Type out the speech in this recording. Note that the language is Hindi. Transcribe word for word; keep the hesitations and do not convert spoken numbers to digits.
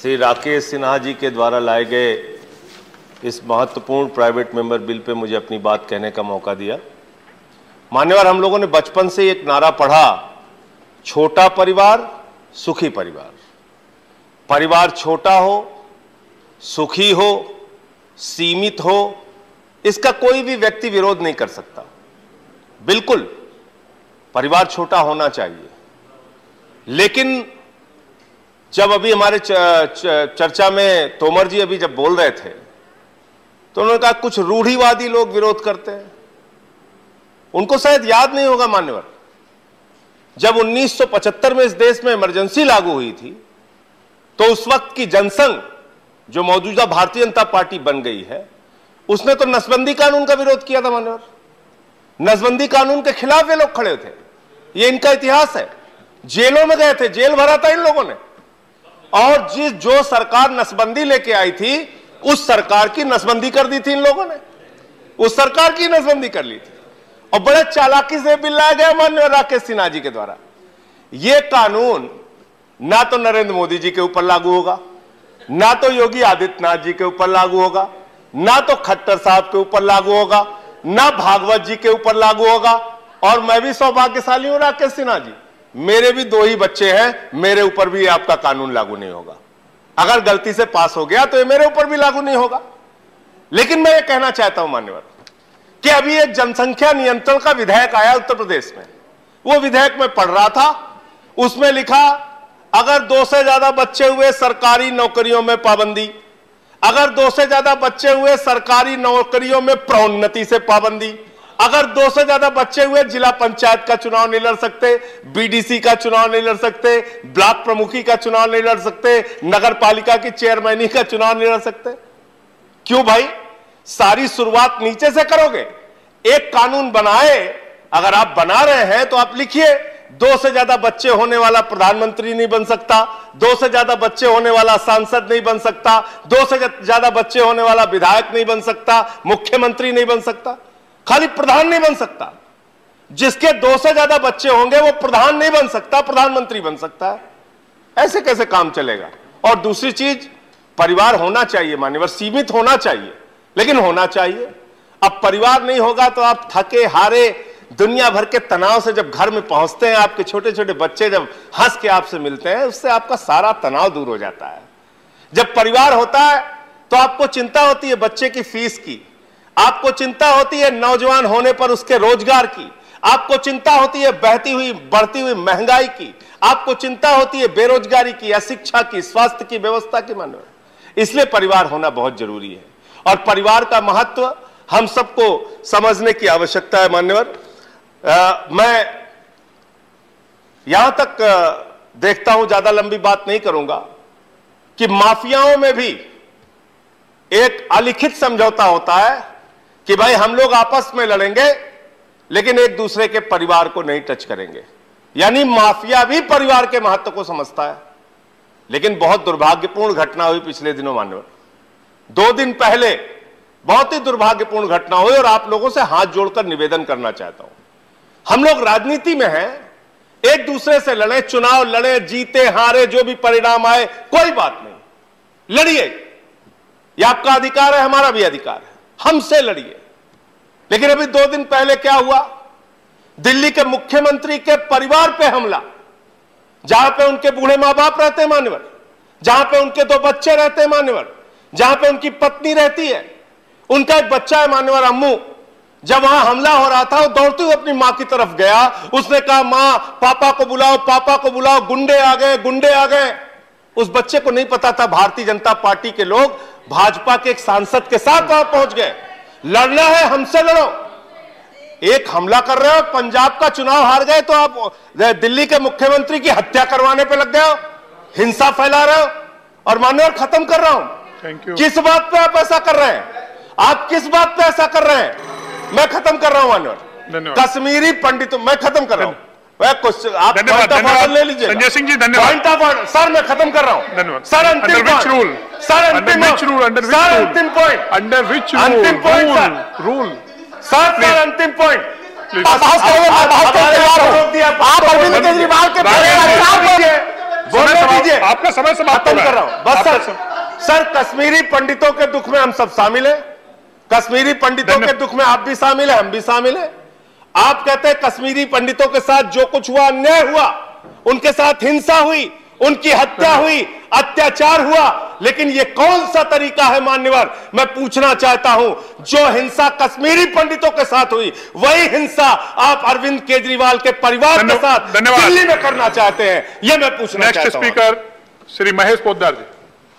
श्री राकेश सिन्हा जी के द्वारा लाए गए इस महत्वपूर्ण प्राइवेट मेंबर बिल पे मुझे अपनी बात कहने का मौका दिया। मान्यवर, हम लोगों ने बचपन से एक नारा पढ़ा, छोटा परिवार सुखी परिवार। परिवार छोटा हो, सुखी हो, सीमित हो, इसका कोई भी व्यक्ति विरोध नहीं कर सकता। बिल्कुल परिवार छोटा होना चाहिए, लेकिन जब अभी हमारे चर्चा में तोमर जी अभी जब बोल रहे थे तो उन्होंने कहा कुछ रूढ़िवादी लोग विरोध करते हैं। उनको शायद याद नहीं होगा मान्यवर, जब उन्नीस सौ पचहत्तर में इस देश में इमरजेंसी लागू हुई थी तो उस वक्त की जनसंघ, जो मौजूदा भारतीय जनता पार्टी बन गई है, उसने तो नसबंदी कानून का विरोध किया था मान्यवर। नसबंदी कानून के खिलाफ ये लोग खड़े थे, ये इनका इतिहास है। जेलों में गए थे, जेल भरा था इन लोगों ने। और जिस जो सरकार नसबंदी लेके आई थी उस सरकार की नसबंदी कर दी थी इन लोगों ने, उस सरकार की नसबंदी कर ली थी। और बड़े चालाकी से बिल लाया गया माननीय राकेश सिन्हा जी के द्वारा। यह कानून ना तो नरेंद्र मोदी जी के ऊपर लागू होगा, ना तो योगी आदित्यनाथ जी के ऊपर लागू होगा, ना तो खट्टर साहब के ऊपर लागू होगा, ना भागवत जी के ऊपर लागू होगा। और मैं भी सौभाग्यशाली हूं राकेश सिन्हा जी, मेरे भी दो ही बच्चे हैं, मेरे ऊपर भी आपका कानून लागू नहीं होगा। अगर गलती से पास हो गया तो ये मेरे ऊपर भी लागू नहीं होगा। लेकिन मैं ये कहना चाहता हूं मान्यवर कि अभी एक जनसंख्या नियंत्रण का विधेयक आया उत्तर प्रदेश में। वो विधेयक में पढ़ रहा था, उसमें लिखा अगर दो से ज्यादा बच्चे हुए सरकारी नौकरियों में पाबंदी, अगर दो से ज्यादा बच्चे हुए सरकारी नौकरियों में प्रोन्नति से पाबंदी, अगर दो से ज्यादा बच्चे हुए जिला पंचायत का चुनाव नहीं लड़ सकते, बीडीसी का चुनाव नहीं लड़ सकते, ब्लॉक प्रमुखी का चुनाव नहीं लड़ सकते, नगर पालिका की चेयरमैनी का चुनाव नहीं लड़ सकते। क्यों भाई, सारी शुरुआत नीचे से करोगे। एक कानून बनाए, अगर आप बना रहे हैं तो आप लिखिए दो से ज्यादा बच्चे होने वाला प्रधानमंत्री नहीं बन सकता, दो से ज्यादा बच्चे होने वाला सांसद नहीं बन सकता, दो से ज्यादा बच्चे होने वाला विधायक नहीं बन सकता, मुख्यमंत्री नहीं बन सकता, खाली प्रधान नहीं बन सकता। जिसके दो से ज्यादा बच्चे होंगे वो प्रधान नहीं बन सकता, प्रधानमंत्री बन सकता है। ऐसे कैसे काम चलेगा। और दूसरी चीज, परिवार होना चाहिए मान्यवर, सीमित होना चाहिए, लेकिन होना चाहिए। अब परिवार नहीं होगा तो आप थके हारे दुनिया भर के तनाव से जब घर में पहुंचते हैं, आपके छोटे छोटे बच्चे जब हंस के आपसे मिलते हैं, उससे आपका सारा तनाव दूर हो जाता है। जब परिवार होता है तो आपको चिंता होती है बच्चे की फीस की, आपको चिंता होती है नौजवान होने पर उसके रोजगार की, आपको चिंता होती है बहती हुई बढ़ती हुई महंगाई की, आपको चिंता होती है बेरोजगारी की, अशिक्षा की, स्वास्थ्य की व्यवस्था की मान्यवर। इसलिए परिवार होना बहुत जरूरी है और परिवार का महत्व हम सबको समझने की आवश्यकता है मान्यवर। आ, मैं यहां तक आ, देखता हूं, ज्यादा लंबी बात नहीं करूंगा, कि माफियाओं में भी एक अलिखित समझौता होता है कि भाई हम लोग आपस में लड़ेंगे लेकिन एक दूसरे के परिवार को नहीं टच करेंगे। यानी माफिया भी परिवार के महत्व को समझता है। लेकिन बहुत दुर्भाग्यपूर्ण घटना हुई पिछले दिनों मान्यवर। दो दिन पहले बहुत ही दुर्भाग्यपूर्ण घटना हुई और आप लोगों से हाथ जोड़कर निवेदन करना चाहता हूं, हम लोग राजनीति में हैं, एक दूसरे से लड़े, चुनाव लड़े, जीते हारे जो भी परिणाम आए कोई बात नहीं, लड़िए, यह आपका अधिकार है, हमारा भी अधिकार है, हमसे लड़िए। लेकिन अभी दो दिन पहले क्या हुआ, दिल्ली के मुख्यमंत्री के परिवार पे हमला, जहां पे उनके बूढ़े मां बाप रहते हैं मान्यवर, जहां पे उनके दो बच्चे रहते हैं मान्यवर, जहां पे उनकी पत्नी रहती है, उनका एक बच्चा है मान्यवर अम्मू। जब वहां हमला हो रहा था वो दौड़ते हुए अपनी मां की तरफ गया, उसने कहा मां पापा को बुलाओ, पापा को बुलाओ, गुंडे आ गए, गुंडे आ गए। उस बच्चे को नहीं पता था भारतीय जनता पार्टी के लोग भाजपा के एक सांसद के साथ वहां पहुंच गए। लड़ना है हमसे लड़ो। एक हमला कर रहे हो, पंजाब का चुनाव हार गए तो आप दिल्ली के मुख्यमंत्री की हत्या करवाने पे लग गए हो, हिंसा फैला रहे हो। और मान्यवर खत्म कर रहा हूं, किस बात पे आप ऐसा कर रहे हैं, आप किस बात पे ऐसा कर रहे हैं, मैं खत्म कर रहा हूं मान्यवर। कश्मीरी पंडितों, मैं खत्म कर रहा हूं, आप पॉइंट ऑफ ऑर्डर ले लीजिए। संजय सिंह जी धन्यवाद। पॉइंट ऑफ ऑर्डर सर, मैं खत्म कर रहा हूं। धन्यवाद सर। अंतिम पॉइंट रूल सर, अंतिम रूल अंडर सर, अंतिम पॉइंट अंडर विच अंतिम पॉइंट रूल सर, सर अंतिम पॉइंट। आप अरविंद केजरीवाल के बोलने दीजिए, आपका समय समाप्त खत्म कर रहा हूं बस सर। सर कश्मीरी पंडितों के दुख में हम सब शामिल हैं, कश्मीरी पंडितों के दुख में आप भी शामिल हैं, हम भी शामिल हैं। आप कहते हैं कश्मीरी पंडितों के साथ जो कुछ हुआ, अन्याय हुआ, उनके साथ हिंसा हुई, उनकी हत्या हुई, अत्याचार हुआ, लेकिन यह कौन सा तरीका है मान्यवर, मैं पूछना चाहता हूं। जो हिंसा कश्मीरी पंडितों के साथ हुई, वही हिंसा आप अरविंद केजरीवाल के परिवार के साथ दिल्ली में करना चाहते हैं, यह मैं पूछना चाहता हूं। नेक्स्ट स्पीकर श्री महेश पोद्दार जी।